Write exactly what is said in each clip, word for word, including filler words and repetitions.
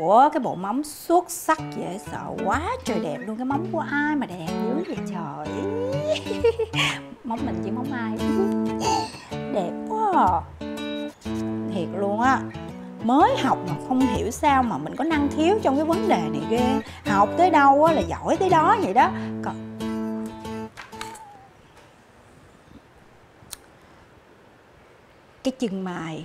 Ủa cái bộ móng xuất sắc dễ sợ quá trời đẹp luôn. Cái móng của ai mà đẹp dữ vậy trời. Móng mình chỉ móng ai. Đẹp quá à. Thiệt luôn á. Mới học mà không hiểu sao mà mình có năng khiếu trong cái vấn đề này ghê. Học tới đâu á là giỏi tới đó vậy đó. Còn cái chân mày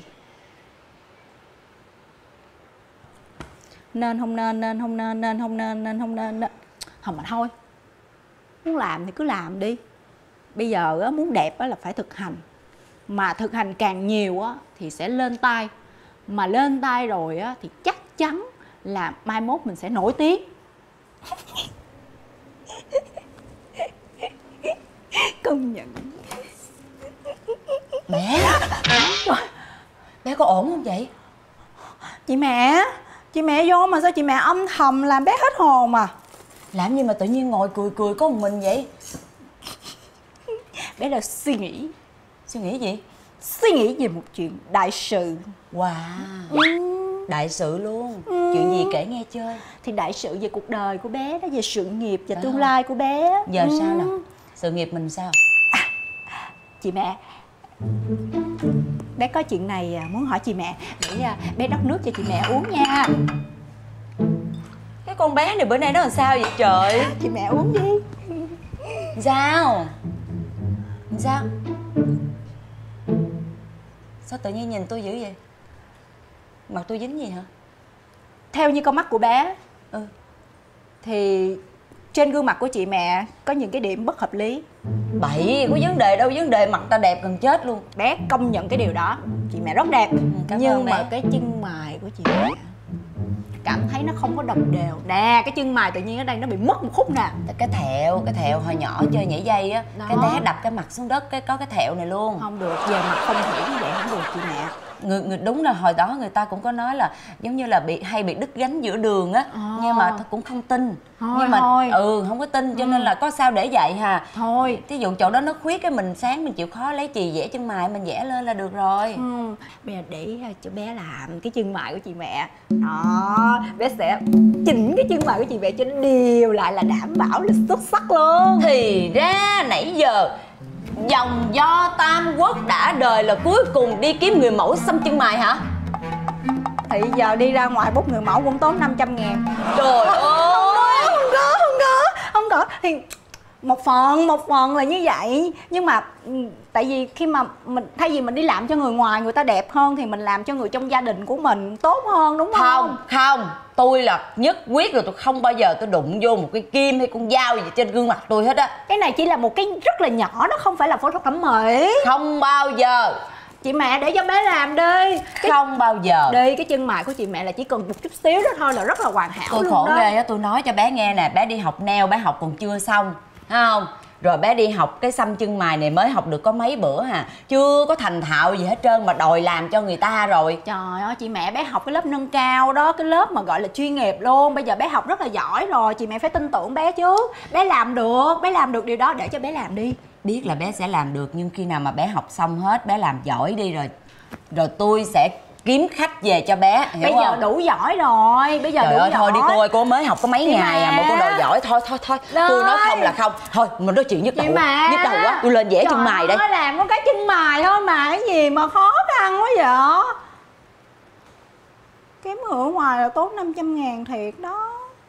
nên không nên, nên không nên, nên không nên, nên không nên, nên không mà thôi. Muốn làm thì cứ làm đi. Bây giờ á, muốn đẹp á là phải thực hành. Mà thực hành càng nhiều á thì sẽ lên tay. Mà lên tay rồi á thì chắc chắn là mai mốt mình sẽ nổi tiếng. Công nhận. Mẹ, bé có ổn không vậy? Chị mẹ, chị mẹ vô mà sao chị mẹ âm thầm làm bé hết hồn mà. Làm gì mà tự nhiên ngồi cười cười có một mình vậy? Bé là suy nghĩ. Suy nghĩ gì? Suy nghĩ về một chuyện đại sự. Wow, ừ. Đại sự luôn. ừ. Chuyện gì kể nghe chơi? Thì đại sự về cuộc đời của bé đó, về sự nghiệp và tương lai của bé. Giờ ừ. sao nào? Sự nghiệp mình sao? À, chị mẹ, bé có chuyện này muốn hỏi chị mẹ. Để bé đốc nước cho chị mẹ uống nha. Cái con bé này bữa nay nó làm sao vậy trời? Chị mẹ uống đi. Sao? Sao? Sao tự nhiên nhìn tôi dữ vậy? Mặt tôi dính gì hả? Theo như con mắt của bé, ừ. thì trên gương mặt của chị mẹ có những cái điểm bất hợp lý. Bậy, có vấn đề đâu, vấn đề mặt ta đẹp gần chết luôn. Bé công nhận cái điều đó. Chị mẹ rất đẹp. ừ, Nhưng mà cái chân mày của chị mẹ cảm thấy nó không có đồng đều. Nè, cái chân mày tự nhiên ở đây nó bị mất một khúc nè. Cái thẹo, cái thẹo hồi nhỏ chơi nhảy dây á, cái té đập cái mặt xuống đất, cái có cái thẹo này luôn. Không được, về mặt không hiểu như vậy không được chị mẹ. Người, người đúng là hồi đó người ta cũng có nói là giống như là bị hay bị đứt gánh giữa đường á. à. Nhưng mà cũng không tin. Thôi, nhưng mà thôi. ừ không có tin cho ừ. nên là có sao để vậy hà. Thôi thí dụ chỗ đó nó khuyết cái mình sáng mình chịu khó lấy chì vẽ chân mày mình vẽ lên là được rồi. ừ. Bây giờ để cho bé làm cái chân mày của chị mẹ đó, bé sẽ chỉnh cái chân mày của chị mẹ cho nó đều lại, là đảm bảo là xuất sắc luôn. Thì ra nãy giờ dòng do Tam Quốc đã đời là cuối cùng đi kiếm người mẫu xăm chân mày hả? Thì giờ đi ra ngoài bút người mẫu cũng tốn năm trăm ngàn. Trời ơi, không có, không có, không có. Thì một phần, một phần là như vậy. Nhưng mà tại vì khi mà mình thay vì mình đi làm cho người ngoài người ta đẹp hơn thì mình làm cho người trong gia đình của mình tốt hơn, đúng không? Không, không, tôi là nhất quyết rồi, tôi không bao giờ tôi đụng vô một cái kim hay con dao gì trên gương mặt tôi hết á. Cái này chỉ là một cái rất là nhỏ, nó không phải là phẫu thuật thẩm mỹ. Không bao giờ. Chị mẹ để cho bé làm đi. Cái... Không bao giờ. Đi, cái chân mày của chị mẹ là chỉ cần một chút xíu đó thôi là rất là hoàn hảo. Tôi luôn khổ đó. ghê á, tôi nói cho bé nghe nè, bé đi học nail bé học còn chưa xong, thấy không? Rồi bé đi học cái xăm chân mày này mới học được có mấy bữa hà, chưa có thành thạo gì hết trơn mà đòi làm cho người ta rồi. Trời ơi, chị mẹ bé học cái lớp nâng cao đó, cái lớp mà gọi là chuyên nghiệp luôn. Bây giờ bé học rất là giỏi rồi, chị mẹ phải tin tưởng bé chứ. Bé làm được, bé làm được điều đó, để cho bé làm đi. Biết là bé sẽ làm được, nhưng khi nào mà bé học xong hết, bé làm giỏi đi rồi rồi tôi sẽ kiếm khách về cho bé, hiểu bây không? Giờ đủ giỏi rồi, bây giờ trời đủ ơi, giỏi. thôi đi cô ơi, cô mới học có mấy chị ngày mẹ. À mà cô đòi giỏi, thôi thôi thôi Đời. Tôi nói không là không. Thôi mình nói chuyện nhức đầu, nhức đầu quá, tôi lên vẽ chân mày đây. Nó làm có cái chân mày thôi mà, cái gì mà khó khăn quá vậy? Kém ở ngoài là tốn năm trăm ngàn thiệt đó.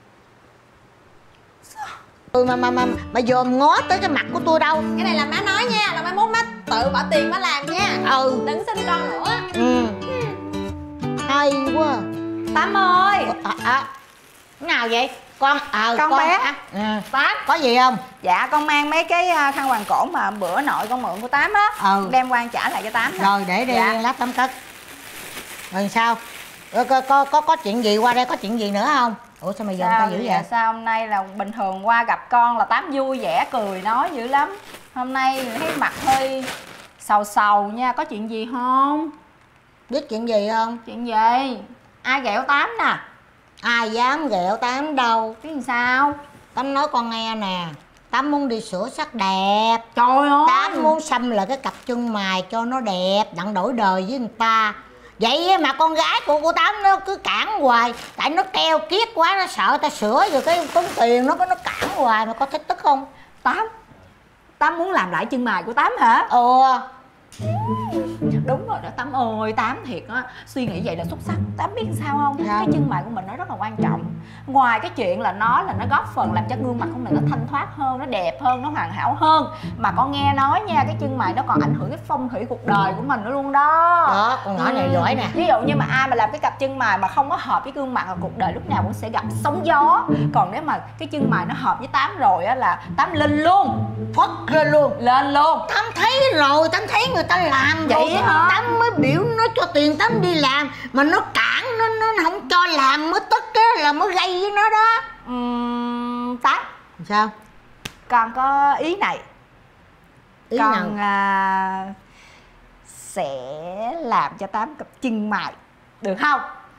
Ừ, mà mà mà mà dòm ngó tới cái mặt của tôi đâu. Cái này là má nói nha, là mai mốt má tự bỏ tiền má làm nha. Ừ, đừng sinh con nữa. ừ, hay quá. Tám ơi. À, à, nào vậy con? À, con, con bé à, à, Tám có gì không? Dạ con mang mấy cái khăn quàng cổ mà bữa nội con mượn của Tám á. Ừ, đem qua trả lại cho Tám đó. Rồi để đi. Dạ. Lát Tám cất. Rồi sao? Có, có, có, có, có chuyện gì qua đây, có chuyện gì nữa không? Ủa sao mày dòm tao dữ vậy? Dạ, sao hôm nay là bình thường qua gặp con là Tám vui vẻ cười nói dữ lắm. Hôm nay thấy mặt hơi sầu sầu nha, có chuyện gì không? Biết chuyện gì không? Chuyện gì? Ai ghẹo Tám nè? Ai dám ghẹo Tám đâu. Cái gì sao? Tám nói con nghe nè, Tám muốn đi sửa sắc đẹp. Trời ơi, Tám muốn xăm lại cái cặp chân mày cho nó đẹp, đặng đổi đời với người ta. Vậy mà con gái của cô Tám nó cứ cản hoài. Tại nó keo kiết quá, nó sợ ta sửa rồi cái tốn tiền nó có nó cản hoài. Mà có thích tức không? Tám Tám muốn làm lại chân mày của Tám hả? Ừ. Đúng rồi đó Tám ơi, Tám thiệt á, suy nghĩ vậy là xuất sắc. Tám biết sao không? Sao? Cái chân mày của mình nó rất là quan trọng. Ngoài cái chuyện là nó là nó góp phần làm cho gương mặt của mình nó thanh thoát hơn, nó đẹp hơn, nó hoàn hảo hơn, mà con nghe nói nha, cái chân mày nó còn ảnh hưởng cái phong thủy cuộc đời của mình nữa luôn đó. Đó, con nhỏ này giỏi nè. Ví dụ như mà ai mà làm cái cặp chân mày mà không có hợp với gương mặt, là cuộc đời lúc nào cũng sẽ gặp sóng gió. Còn nếu mà cái chân mày nó hợp với Tám rồi á là Tám lên luôn, Phất lên luôn. lên luôn. Tám thấy rồi, Tám thấy người ta làm Vậy rồi hả? Tám mới biểu nó cho tiền Tám đi làm. Mà nó cản, nó, nó không cho làm mới tức á, là mới gây với nó đó. Uhm, Tám, Sao? con có ý này. Ý Con nào? à, sẽ làm cho Tám cặp chân mày, được không?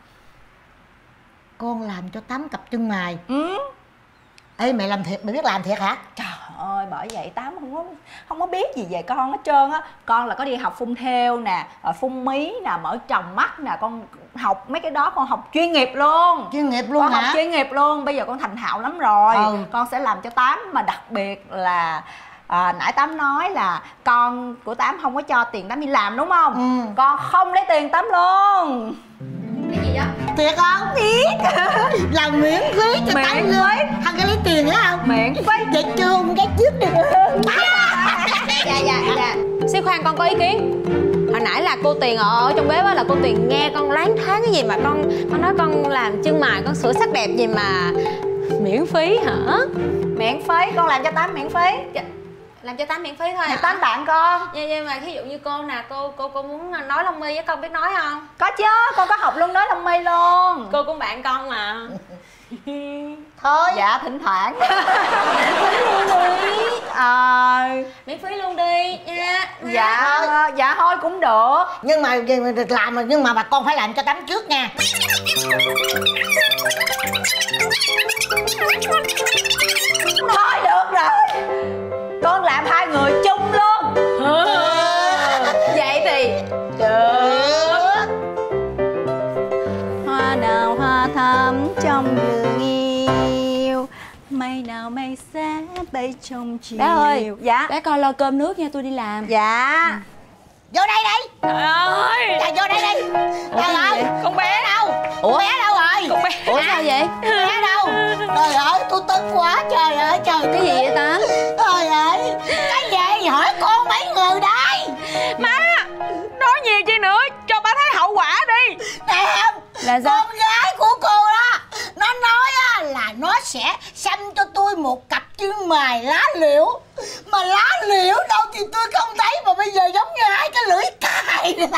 Con làm cho Tám cặp chân mày. Ừ. Ê, mẹ làm thiệt, mày biết làm thiệt hả? Trời ơi, bởi vậy Tám không có không có biết gì về con hết trơn á. Con là có đi học phun thêu nè, phun mí nè, mở tròng mắt nè, con học mấy cái đó, con học chuyên nghiệp luôn. Chuyên nghiệp luôn con hả? học chuyên nghiệp luôn, bây giờ con thành thạo lắm rồi. Ừ. Con sẽ làm cho Tám, mà đặc biệt là à, nãy Tám nói là con của Tám không có cho tiền Tám đi làm đúng không? Ừ. Con không lấy tiền Tám luôn. Cái gì vậy? Thiệt không? Biết. Làm miễn phí cho Miễn Tám phí. luôn. Thằng cái lấy tiền nữa không? Miễn phí. Vậy chưa con gái trước đi. Dạ dạ dạ. Xí khoan, con có ý kiến. Hồi nãy là cô Tuyền ở trong bếp á, là cô Tuyền nghe con loáng thoáng cái gì mà con con nói con làm chân mày, con sửa sắc đẹp gì mà miễn phí hả? Miễn phí, con làm cho Tám miễn phí. Dạ. Làm cho Tám miễn phí thôi Thì hả? Tám tặng con. Nhưng, nhưng mà ví dụ như cô nè, cô cô cô muốn nói lông mi với con, biết nói không? Có chứ, con có học luôn nói lông mi luôn. Cô cũng bạn con mà. Thôi. Dạ thỉnh thoảng. à, Miễn phí luôn đi nha. dạ dạ thôi cũng được. Nhưng mà được làm mà nhưng mà bà con phải làm cho Tám trước nha. Thôi được rồi, con làm hai người chung luôn. Vậy thì Được. Hoa nào hoa thắm trong vườn yêu, mây nào mây xa bay trong chiều. Bé ơi. Dạ. Bé coi lo cơm nước nha, tôi đi làm. Dạ. Vô đây đi. trời ơi, Dạ vô đây đi. Trời ơi, con bé đâu? Ủa? Bé đâu rồi? con bé Ủa sao vậy? Bé đâu? Trời ơi, tôi tức quá. Trời ơi, trời. Cái gì vậy Tám? Trời ơi, cái gì? Hỏi con mấy người đây? má, nói nhiều chi nữa, cho bà thấy hậu quả đi. Nè không? Là sao? Con gái của cô đó, nó nói á, là nó sẽ xăm cho tôi một cặp chân mày lá liễu. Mà lá liễu đâu thì tôi không thấy, mà bây giờ giống như hai cái lưỡi cài này.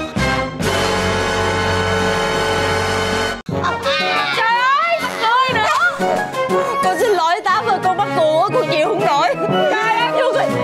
Trời ơi, mắc cười nữa. Con xin lỗi Tám ơi, con mắc cười quá, con chịu không nổi. Trời ơi, vô cười.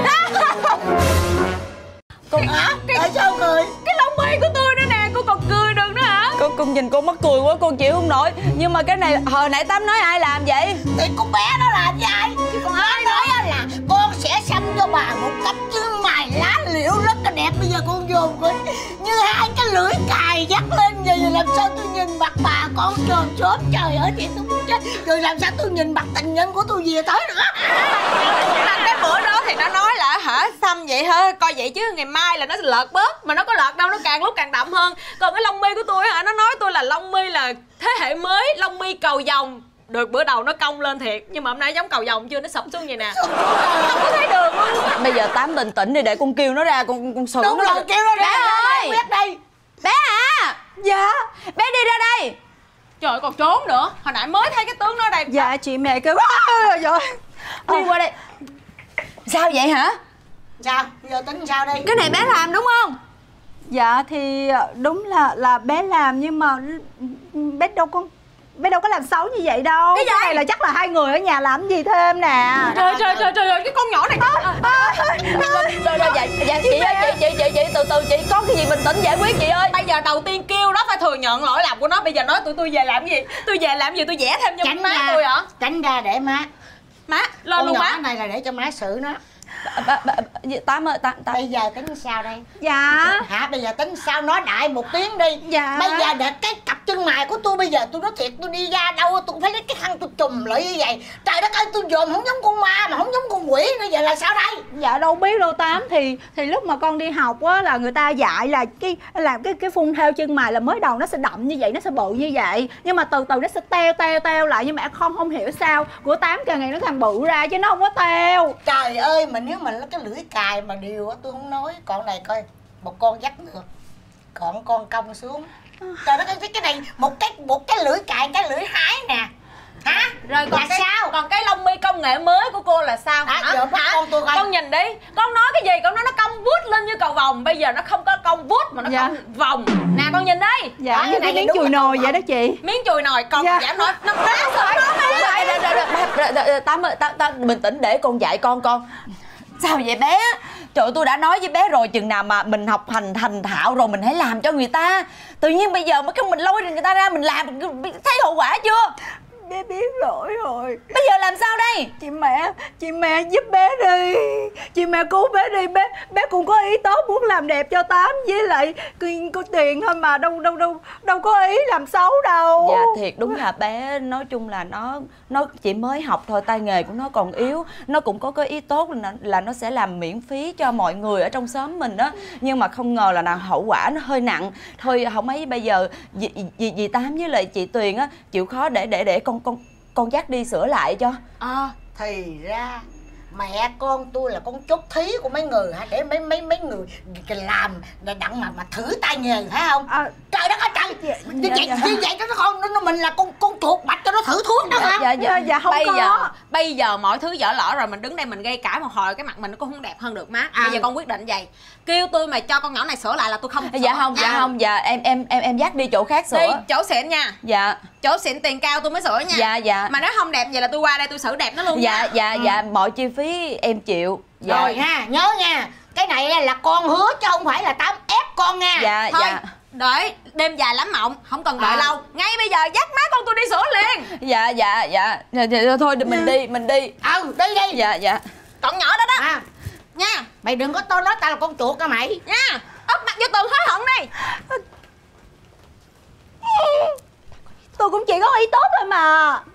Con hả? Tại sao cười? Cái lông mi của tôi nữa nè, cô còn cười được nữa hả? Con con nhìn con mắc cười quá, con chịu không nổi. Nhưng mà cái này hồi nãy Tám nói ai làm vậy? Thì con bé nó làm với ai? Con nói nói á là con sẽ xăm cho bà một cặp chân mày lá liễu rất là đẹp. Bây giờ con vô coi như hai cái lưỡi cài dắt lên vậy, rồi làm sao tôi nhìn mặt bà con trồm xốm. Trời ơi chị tôi muốn chết. Rồi làm sao tôi nhìn mặt tình nhân của tôi về tới nữa. Cái bữa đó thì nó nói là hả, xăm vậy hả, coi vậy chứ ngày mai là nó lợt bớt. Mà nó có lợt đâu, nó càng lúc càng đậm hơn. Còn cái lông mi của tôi hả, nó nói tôi là lông mi là thế hệ mới, lông mi cầu vồng. Được bữa đầu nó cong lên thiệt, nhưng mà hôm nay giống cầu vồng chưa, nó sẫm xuống vậy nè, không có thấy đường luôn. Bây giờ Tám bình tĩnh đi, để con kêu nó ra, con con xử Đúng nó. rồi, kêu nó ra. Bé ơi, Biết đi. bé à. Dạ. Bé đi ra đây. Trời ơi, còn trốn nữa. Hồi nãy mới thấy cái tướng nó ở đây. Dạ chị mẹ kêu rồi. Đi qua đây. Sao vậy hả? Sao? Giờ tính sao đi? Cái này bé làm đúng không? Dạ thì đúng là là bé làm, nhưng mà bé đâu có bé đâu có làm xấu như vậy đâu. Cái gì? Cái này là chắc là hai người ở nhà làm gì thêm nè. Trời trời trời trời ơi, cái con nhỏ này. Rồi rồi dạ, dạ chị ơi, chị chị chị chị từ từ chị, có cái gì bình tĩnh giải quyết chị ơi. Bây giờ đầu tiên kêu nó phải thừa nhận lỗi lầm của nó. Bây giờ nói tụi tôi về làm gì? Tôi về làm gì? Tôi vẽ thêm cho má tôi hả? Tránh ra để má. Má lên Con luôn nhỏ má. này là để cho má xử nó. ba, ba, Tám ơi, Tám, Tám. Bây giờ tính sao đây? Dạ. Hả? Bây giờ tính sao, nói đại một tiếng đi. Dạ. Bây giờ để cái cặp chân mày của tôi, bây giờ tôi nói thiệt, tôi đi ra đâu tôi cũng phải lấy cái khăn tôi chùm lại như vậy. Trời đất ơi, tôi dòm không giống con ma mà không giống con quỷ nữa, giờ là sao đây? Dạ đâu biết đâu Tám, thì thì lúc mà con đi học á là người ta dạy là cái làm cái cái phun theo chân mày là mới đầu nó sẽ đậm như vậy, nó sẽ bự như vậy, nhưng mà từ từ nó sẽ teo teo teo lại, nhưng mà không không hiểu sao của Tám càng ngày nó càng bự ra chứ nó không có teo. Trời ơi, mà nếu mà nó cái lưỡi cài mà điều á tôi không nói. Còn này coi, một con dắt ngược, còn con cong xuống. Trời đất ơi, cái này một cái một cái lưỡi cài, cái lưỡi hái nè. Hả? Rồi còn là cái, sao? Còn cái lông mi công nghệ mới của cô là sao Hả? hả? Giờ bắt con tôi coi. Con nhìn đi, con nói cái gì? Con nói nó cong vút lên như cầu vồng, bây giờ nó không có cong vút mà nó Dạ. cong vòng. Nè con nhìn đây. Dạ, Đó, như cái cái này miếng đúng chùi là nồi con vậy đó chị. Miếng chùi nồi con Dạ. giảm nói nó nó Tám ơi, Tám, Tám, bình tĩnh để con dạy con con. Sao vậy bé? Trời ơi, tôi đã nói với bé rồi, chừng nào mà mình học hành thành thạo rồi mình hãy làm cho người ta. Tự nhiên bây giờ mới cái mình lôi người ta ra mình làm, thấy hậu quả chưa? Bé biết lỗi rồi. Bây giờ làm sao đây? Chị mẹ, chị mẹ giúp bé đi. Chị mẹ cứu bé đi, bé bé cũng có ý tốt muốn làm đẹp cho Tám, với lại có tiền thôi mà, đâu đâu đâu đâu có ý làm xấu đâu. Dạ thiệt đúng là bé, nói chung là nó nó chỉ mới học thôi, tay nghề của nó còn yếu. Nó cũng có cái ý tốt là, là nó sẽ làm miễn phí cho mọi người ở trong xóm mình đó. Nhưng mà không ngờ là nào hậu quả nó hơi nặng. Thôi không ấy bây giờ dì, dì, dì Tám với lại chị Tuyền á chịu khó để để để con con con dắt đi sửa lại cho. À, thì ra mẹ con tôi là con chốt thí của mấy người hả, để mấy mấy mấy người làm để đặng mà mà thử tay nghề phải không? À, trời đất ơi trời, dạ, như dạ, vậy dạ. như vậy nó không, nó mình là con con chuột bạch cho nó thử thuốc đó hả? Dạ dạ dạ không bây có. giờ bây giờ mọi thứ dở lỡ rồi, mình đứng đây mình gây cãi một hồi cái mặt mình nó cũng không đẹp hơn được má. À. Bây giờ con quyết định vậy, kêu tôi mà cho con nhỏ này sửa lại là tôi không sửa. Dạ không, dạ À. không, dạ em em em em dắt đi chỗ khác Đi sửa. chỗ xịn nha, Dạ chỗ xịn tiền cao tôi mới sửa nha. dạ dạ. Mà nếu không đẹp vậy là tôi qua đây tôi sửa đẹp nó luôn Dạ nha. dạ dạ, mọi chi phí em chịu. Dạ. Rồi nha, nhớ nha, cái này là con hứa chứ không phải là Tám ép con nha. Dạ Thôi dạ. đợi đêm dài lắm mộng, không cần đợi À. lâu, ngay bây giờ dắt má con tôi đi sửa liền. Dạ dạ dạ. Dạ, dạ thôi mình đi, mình đi. Ừ, đi đi. Dạ dạ. Con nhỏ đó đó À, nha mày đừng có tôi nói tao là con chuột hả mày? nha, ấp mặt vô tường hối hận đi. Tôi cũng chỉ có ý tốt thôi mà.